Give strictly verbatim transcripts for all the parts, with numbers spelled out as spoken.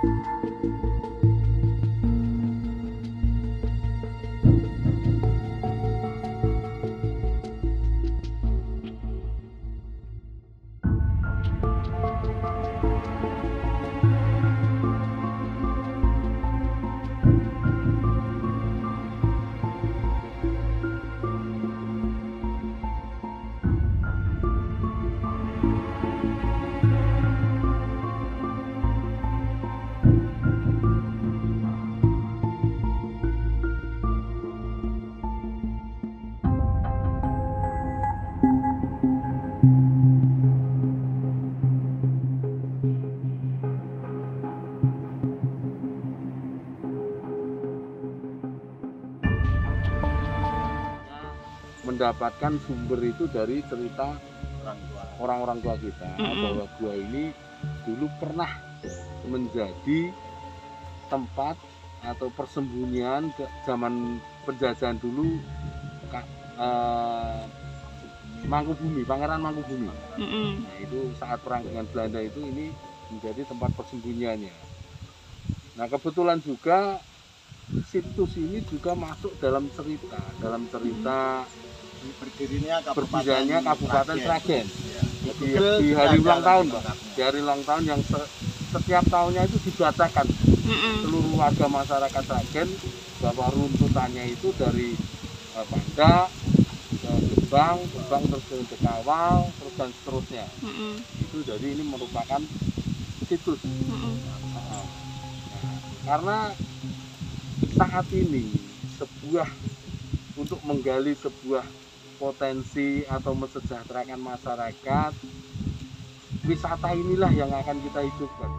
Mendapatkan sumber itu dari cerita orang-orang tua kita, mm-hmm. bahwa gua ini dulu pernah menjadi tempat atau persembunyian ke zaman penjajahan dulu, uh, Mangkubumi, Pangeran Mangkubumi. Mm-hmm. Nah, itu saat perang dengan Belanda itu ini menjadi tempat persembunyiannya. Nah, kebetulan juga situs ini juga masuk dalam cerita, dalam cerita berdirinya berdirinya Kabupaten Sragen. Ya. Di, di hari ulang tahun, Pak. Di hari ulang tahun yang se, setiap tahunnya itu dibacakan mm-hmm. seluruh warga masyarakat Sragen bahwa runtutannya itu dari eh, Banda ke Gebang, Gebang terus ke Dekawal, terus dan seterusnya. Mm-hmm. Itu jadi ini merupakan situs. Mm-hmm. Nah, karena saat ini sebuah untuk menggali sebuah potensi atau mensejahterakan masyarakat, wisata inilah yang akan kita hidupkan.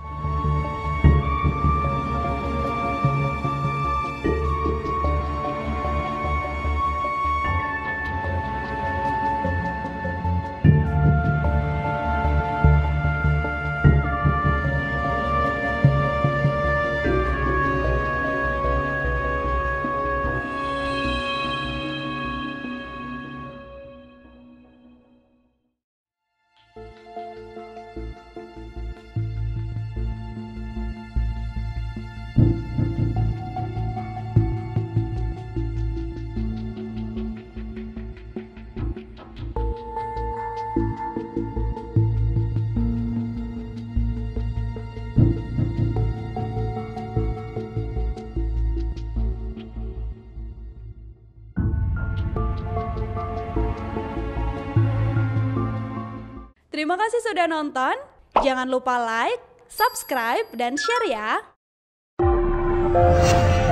Terima kasih sudah nonton. Jangan lupa like, subscribe, dan share ya.